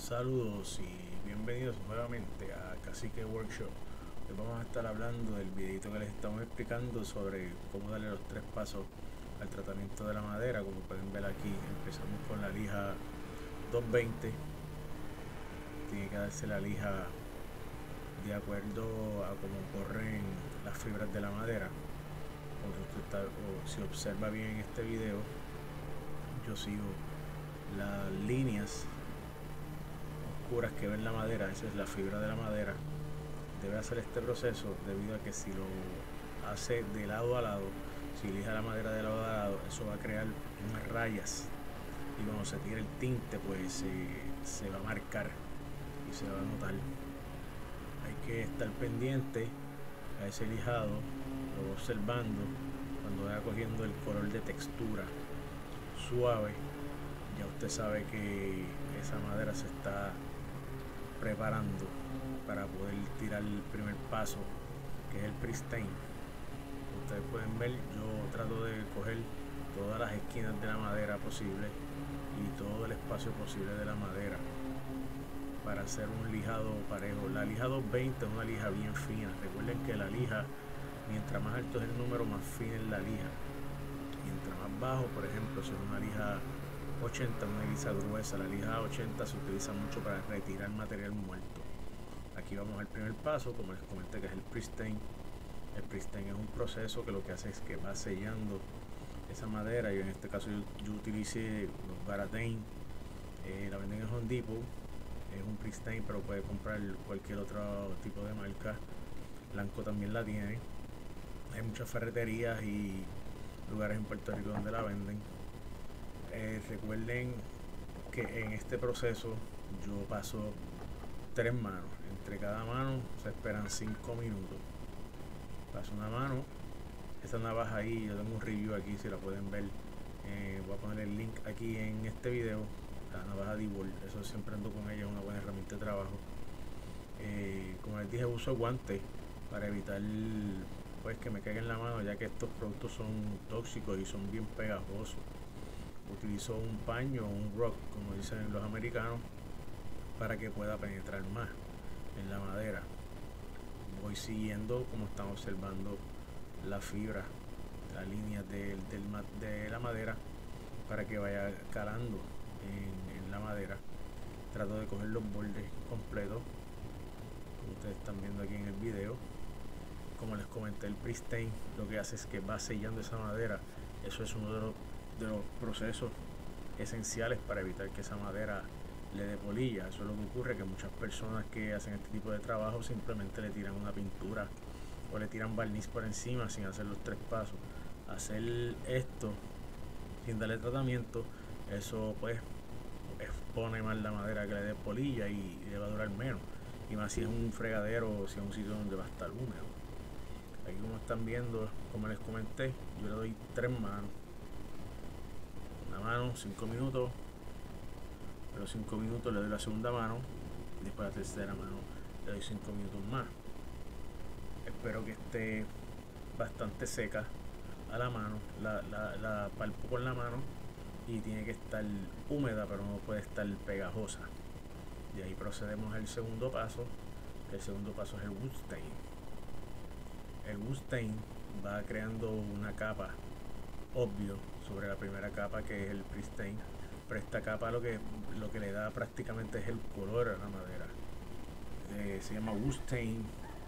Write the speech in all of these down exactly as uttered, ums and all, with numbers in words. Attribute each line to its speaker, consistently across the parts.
Speaker 1: Saludos y bienvenidos nuevamente a Cacique Workshop. Hoy vamos a estar hablando del videito que les estamos explicando sobre cómo darle los tres pasos al tratamiento de la madera. Como pueden ver aquí, empezamos con la lija doscientos veinte. Tiene que darse la lija de acuerdo a cómo corren las fibras de la madera. O si, usted está, o si observa bien en este video, yo sigo las líneas oscuras que ven la madera. Esa es la fibra de la madera. Debe hacer este proceso debido a que si lo hace de lado a lado, si lija la madera de lado a lado, eso va a crear unas rayas, y cuando se tire el tinte pues eh, se va a marcar y se va a notar. Hay que estar pendiente a ese lijado, lo va observando. Cuando vaya cogiendo el color de textura suave, ya usted sabe que esa madera se está preparando para poder tirar el primer paso, que es el pre-stain. Ustedes pueden ver, yo trato de coger todas las esquinas de la madera posible y todo el espacio posible de la madera para hacer un lijado parejo. La lija doscientos veinte es una lija bien fina. Recuerden que la lija, mientras más alto es el número, más fina es la lija. Mientras más bajo, por ejemplo, si es una lija ochenta, una lija gruesa, la lija ochenta se utiliza mucho para retirar material muerto. Aquí vamos al primer paso, como les comenté, que es el pre-stain. El pre-stain es un proceso que lo que hace es que va sellando esa madera. Yo en este caso yo, yo utilicé los Varatain, eh, la venden en Home Depot. Es un pre-stain, pero puede comprar cualquier otro tipo de marca. Blanco también la tiene. Hay muchas ferreterías y lugares en Puerto Rico donde la venden. Eh, recuerden que en este proceso yo paso tres manos. Entre cada mano se esperan cinco minutos. Paso una mano. Esta navaja ahí, yo tengo un review aquí, si la pueden ver. Eh, voy a poner el link aquí en este video. La navaja DeWalt, eso siempre ando con ella, es una buena herramienta de trabajo. Eh, como les dije, uso guantes para evitar pues que me caiga en la mano, ya que estos productos son tóxicos y son bien pegajosos. Utilizo un paño o un rock, como dicen los americanos, para que pueda penetrar más en la madera. Voy siguiendo, como están observando, la fibra, la línea del, del, de la madera, para que vaya calando en, en la madera. Trato de coger los bordes completos, como ustedes están viendo aquí en el video. Como les comenté, el pre-stain lo que hace es que va sellando esa madera. Eso es uno de los, de los procesos esenciales para evitar que esa madera le dé polilla. Eso es lo que ocurre, que muchas personas que hacen este tipo de trabajo simplemente le tiran una pintura o le tiran barniz por encima sin hacer los tres pasos. Hacer esto sin darle tratamiento, eso pues expone más la madera que le dé polilla y le va a durar menos, y más si es un fregadero o si es un sitio donde va a estar húmedo. Aquí, como están viendo, como les comenté, yo le doy tres manos. Una mano, cinco minutos, pero cinco minutos le doy la segunda mano, y después la tercera mano le doy cinco minutos más. Espero que esté bastante seca a la mano, la, la, la palpo con la mano, y tiene que estar húmeda, pero no puede estar pegajosa. De ahí procedemos al segundo paso. El segundo paso es el wood stain. El wood stain va creando una capa obvio sobre la primera capa, que es el pre-stain, pero esta capa lo que, lo que le da prácticamente es el color a la madera. Eh, se llama wood stain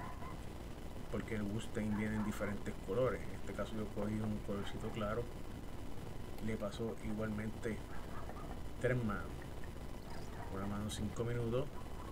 Speaker 1: porque el wood stain viene en diferentes colores. En este caso yo cogí un colorcito claro, le paso igualmente tres manos. Una mano cinco minutos,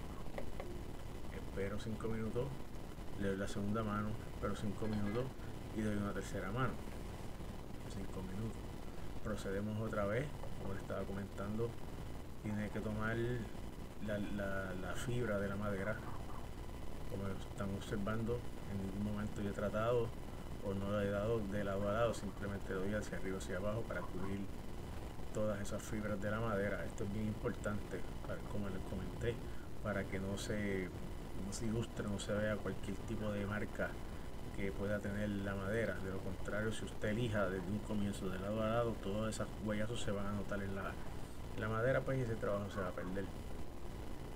Speaker 1: espero cinco minutos, le doy la segunda mano, espero cinco minutos y doy una tercera mano, cinco minutos. Procedemos otra vez, como les estaba comentando. Tiene que tomar la, la, la fibra de la madera. Como están observando, en ningún momento yo he tratado o no le he dado de lado a lado, simplemente doy hacia arriba, hacia abajo, para cubrir todas esas fibras de la madera. Esto es bien importante, para, como les comenté, para que no se, no se ilustre, no se vea cualquier tipo de marca que pueda tener la madera. De lo contrario, si usted elija desde un comienzo de lado a lado, todas esas huellazos se van a notar en la, en la madera, pues, y ese trabajo se va a perder.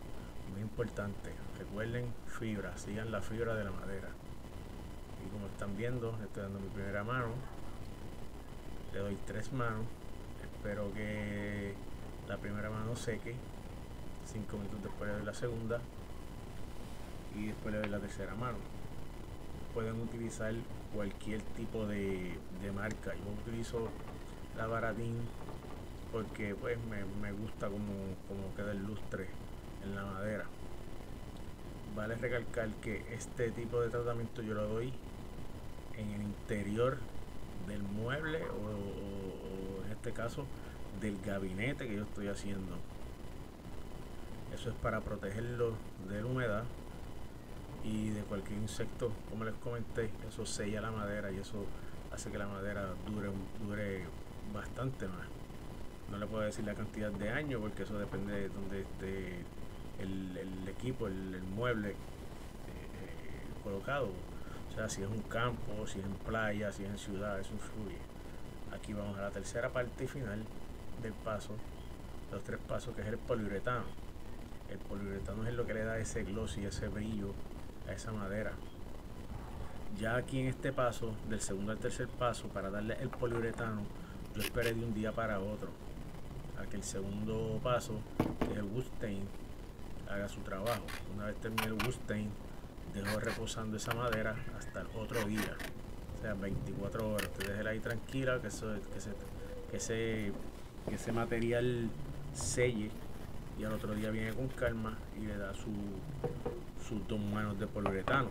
Speaker 1: muy importante, recuerden fibra, sigan la fibra de la madera. Y como están viendo, estoy dando mi primera mano, le doy tres manos, espero que la primera mano seque, cinco minutos después le doy la segunda y después le doy la tercera mano. Pueden utilizar cualquier tipo de, de marca. Yo utilizo la Baratín porque pues me, me gusta como, como queda el lustre en la madera. Vale recalcar que este tipo de tratamiento yo lo doy en el interior del mueble o, o, o en este caso del gabinete que yo estoy haciendo. Eso es para protegerlo de la humedad y de cualquier insecto. Como les comenté, eso sella la madera y eso hace que la madera dure, dure bastante más. No le puedo decir la cantidad de años porque eso depende de donde esté el, el equipo, el, el mueble eh, colocado. O sea, si es un campo, si es en playa, si es en ciudad, eso influye. Aquí vamos a la tercera parte y final del paso, los tres pasos, que es el poliuretano. El poliuretano es lo que le da ese gloss y ese brillo a esa madera. Ya aquí en este paso, del segundo al tercer paso, para darle el poliuretano, yo esperé de un día para otro a que el segundo paso, que es el wood stain, haga su trabajo. Una vez termine el wood stain, dejo reposando esa madera hasta el otro día, o sea, veinticuatro horas. Usted déjela ahí tranquila, que, eso, que, se, que, ese, que ese material selle, y al otro día viene con calma y le da su, sus dos manos de poliuretano.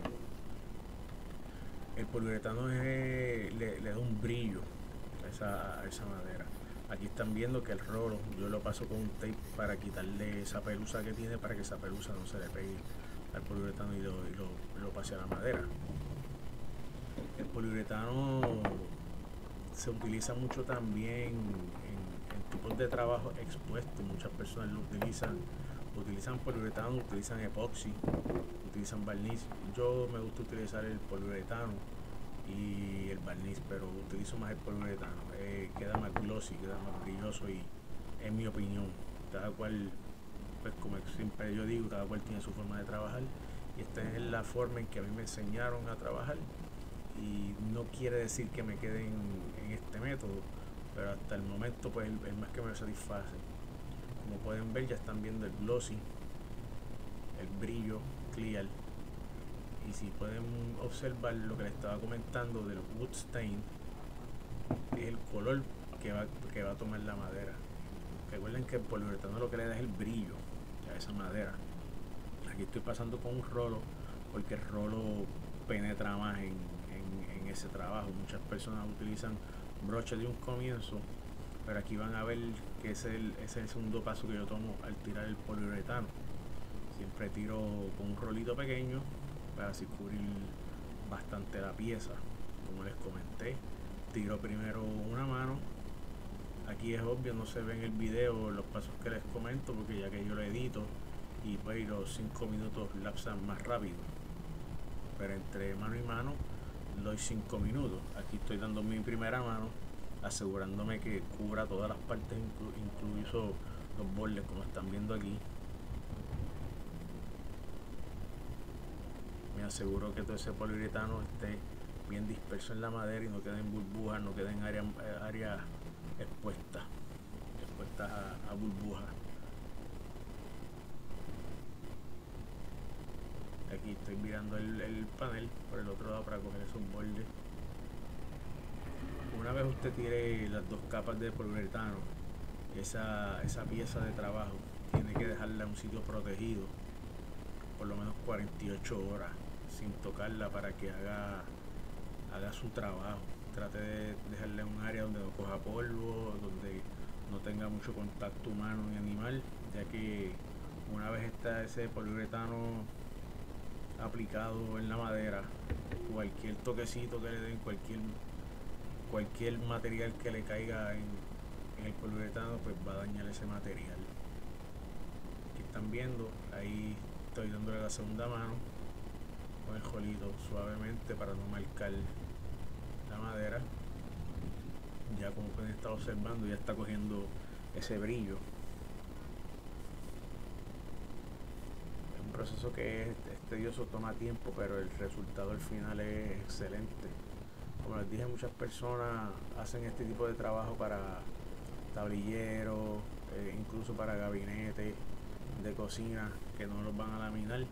Speaker 1: El poliuretano es, le, le da un brillo a esa, a esa madera. Aquí están viendo que el rolo yo lo paso con un tape para quitarle esa pelusa que tiene, para que esa pelusa no se le pegue al poliuretano y lo, y lo, lo pase a la madera. El poliuretano se utiliza mucho también en, en tipos de trabajo expuestos. Muchas personas lo utilizan, utilizan poliuretano, utilizan epoxi, utilizan barniz. Yo me gusta utilizar el poliuretano y el barniz, pero utilizo más el poliuretano. Eh, queda más glossy, queda más brilloso y, en mi opinión, cada cual, pues como siempre yo digo, cada cual tiene su forma de trabajar y esta es la forma en que a mí me enseñaron a trabajar, y no quiere decir que me quede en, en este método, pero hasta el momento pues el, el más que me satisface. Como pueden ver, ya están viendo el glossy, el brillo clear, y si pueden observar lo que les estaba comentando del wood stain, es el color que va, que va a tomar la madera. Recuerden que el poliuretano lo que le da es el brillo a esa madera. Aquí estoy pasando con un rolo porque el rolo penetra más en, en, en ese trabajo. Muchas personas utilizan broches de un comienzo, pero aquí van a ver que ese es el, ese es el segundo paso que yo tomo al tirar el poliuretano. Siempre tiro con un rolito pequeño para así cubrir bastante la pieza. Como les comenté, tiro primero una mano. Aquí es obvio, no se ve en el video los pasos que les comento porque ya que yo lo edito y pues los cinco minutos lapsan más rápido, pero entre mano y mano doy cinco minutos. Aquí estoy dando mi primera mano, asegurándome que cubra todas las partes, inclu incluso los bordes, como están viendo aquí. Me aseguro que todo ese poliuretano esté bien disperso en la madera y no queden burbujas, no queden áreas área expuestas expuestas a, a burbujas. Aquí estoy mirando el, el panel por el otro lado para coger esos bordes. Una vez usted tire las dos capas de poliuretano, esa, esa pieza de trabajo tiene que dejarla en un sitio protegido por lo menos cuarenta y ocho horas sin tocarla para que haga, haga su trabajo. Trate de dejarla en un área donde no coja polvo, donde no tenga mucho contacto humano ni animal, ya que una vez está ese poliuretano aplicado en la madera, cualquier toquecito que le den, cualquier cualquier material que le caiga en, en el poliuretano, pues va a dañar ese material. Aquí están viendo, ahí estoy dándole la segunda mano con el jolito suavemente para no marcar la madera. Ya como pueden estar observando, ya está cogiendo ese brillo. proceso que es, es tedioso, toma tiempo, pero el resultado al final es excelente. Como les dije, muchas personas hacen este tipo de trabajo para tablilleros, eh, incluso para gabinetes de cocina que no los van a laminar.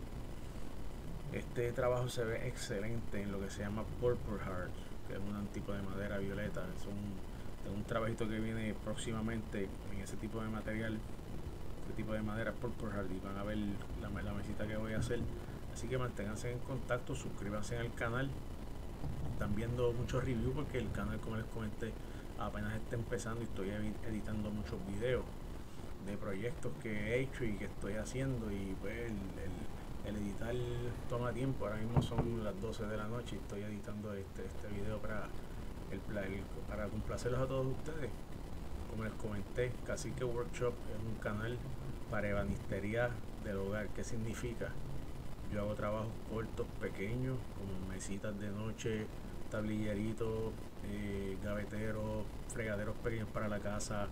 Speaker 1: Este trabajo se ve excelente en lo que se llama Purple Heart, que es un tipo de madera violeta. Es un, es un trabajito que viene próximamente en ese tipo de material, ese tipo de madera Purple Heart, y van a ver la, la mesita que voy a hacer. Así que manténganse en contacto, suscríbanse al canal. Están viendo muchos reviews porque el canal, como les comenté, apenas está empezando y estoy editando muchos videos de proyectos que he hecho y que estoy haciendo, y pues el, el, el editar toma tiempo. Ahora mismo son las doce de la noche y estoy editando este, este video para, el, el, para complacerlos a todos ustedes. Como les comenté, Cacique Workshop es un canal para ebanistería del hogar. ¿Qué significa? Yo hago trabajos cortos, pequeños, como mesitas de noche, tablilleritos, eh, gaveteros, fregaderos pequeños para la casa,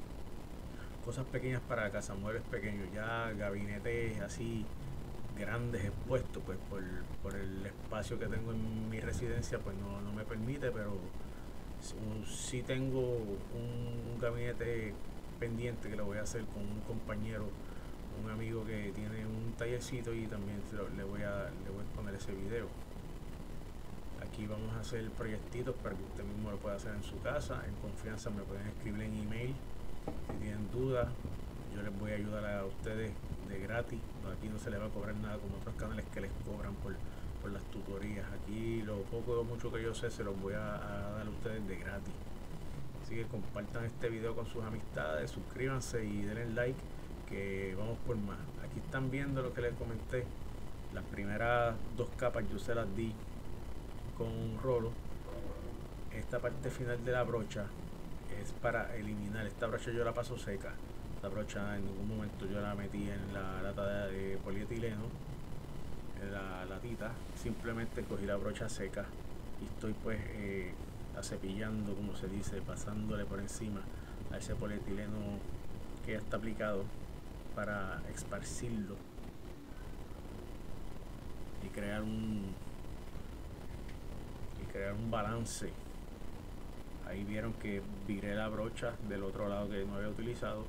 Speaker 1: cosas pequeñas para la casa, muebles pequeños. Ya gabinetes así grandes expuestos, pues por, por el espacio que tengo en mi residencia, pues no, no me permite, pero sí tengo un, un gabinete pendiente que lo voy a hacer con un compañero, un amigo que tiene un tallercito, y también lo, le, voy a, le voy a poner ese video. Aquí vamos a hacer proyectitos para que usted mismo lo pueda hacer en su casa, en confianza. Me pueden escribir en email si tienen dudas. Yo les voy a ayudar a ustedes de gratis. Aquí no se les va a cobrar nada como otros canales que les cobran por, por las tutorías. Aquí lo poco o mucho que yo sé se los voy a, a dar a ustedes de gratis. Así que compartan este video con sus amistades, suscríbanse y denle like, que vamos por más. Aquí están viendo lo que les comenté. Las primeras dos capas yo se las di con un rolo. Esta parte final de la brocha es para eliminar. Esta brocha yo la paso seca. Esta brocha en ningún momento yo la metí en la lata de polietileno, en la latita. Simplemente cogí la brocha seca y estoy pues eh, acepillando, como se dice, pasándole por encima a ese polietileno que ya está aplicado, para esparcirlo y crear un y crear un balance. Ahí vieron que viré la brocha del otro lado que no había utilizado,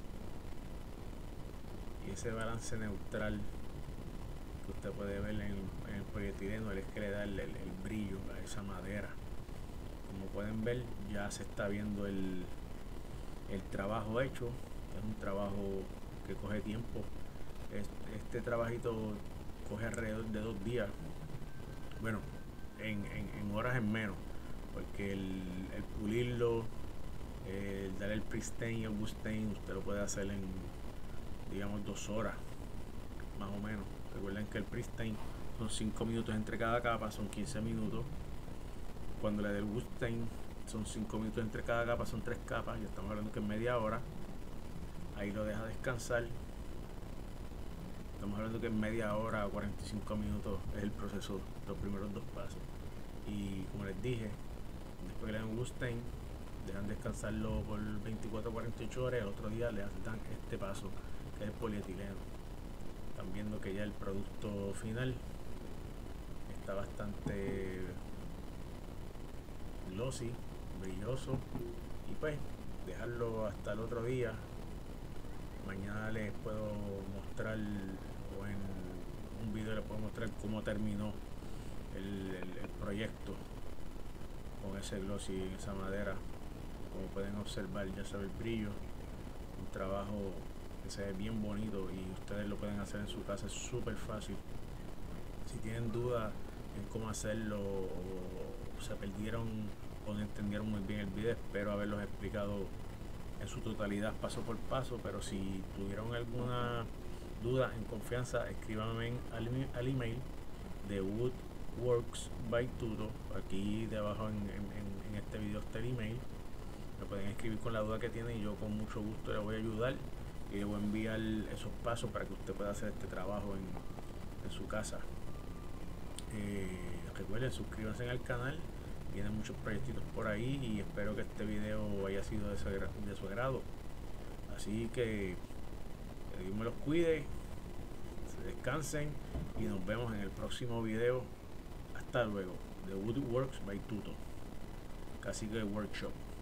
Speaker 1: y ese balance neutral que usted puede ver en, en el polietileno es que le da el, el, el brillo a esa madera. Como pueden ver, ya se está viendo el, el trabajo hecho. Es un trabajo que coge tiempo. Este, este trabajito coge alrededor de dos días. Bueno, en, en, en horas en menos, porque el, el pulirlo, el dar el pre-stain y el wood stain, usted lo puede hacer en, digamos, dos horas más o menos. Recuerden que el pre-stain son cinco minutos entre cada capa, son quince minutos. Cuando le dé el wood stain son cinco minutos entre cada capa, son tres capas, ya estamos hablando que es media hora. Ahí lo deja descansar. Estamos hablando que en media hora o cuarenta y cinco minutos es el proceso, los primeros dos pasos. Y como les dije, después que le dan un wood stain, dejan descansarlo por veinticuatro a cuarenta y ocho horas, y el otro día le dan este paso, que es el polietileno. Están viendo que ya el producto final está bastante glossy, brilloso, y pues dejarlo hasta el otro día. Mañana les puedo mostrar, o en un video les puedo mostrar cómo terminó el, el, el proyecto con ese glossy, esa madera. Como pueden observar, ya se ve el brillo. Un trabajo que se ve bien bonito y ustedes lo pueden hacer en su casa, es súper fácil. Si tienen dudas en cómo hacerlo, o se perdieron o no entendieron muy bien el video, espero haberlos explicado en su totalidad, paso por paso. Pero si tuvieron alguna duda, en confianza, escríbanme al, al email de Woodworks by Tuto. Aquí debajo en, en, en este video está el email. Me pueden escribir con la duda que tienen y yo con mucho gusto les voy a ayudar, y les voy a enviar esos pasos para que usted pueda hacer este trabajo en, en su casa. Eh, recuerden, suscríbanse al canal. Vienen muchos proyectitos por ahí y espero que este video haya sido de su, de su agrado. Así que, que Dios me los cuide. descansen y nos vemos en el próximo video. Hasta luego. The Woodworks by Tuto, Cacique Workshop.